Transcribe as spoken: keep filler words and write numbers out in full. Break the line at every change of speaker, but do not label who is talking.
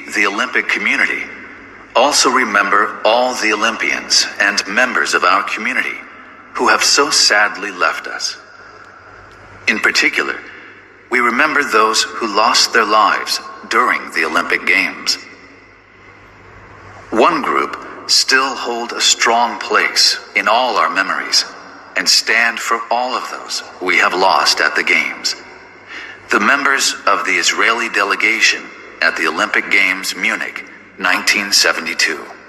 the Olympic community, also remember all the Olympians and members of our community who have so sadly left us. In particular, we remember those who lost their lives during the Olympic Games. One group still hold a strong place in all our memories and stand for all of those we have lost at the Games. The members of the Israeli delegation at the Olympic Games Munich, nineteen seventy-two.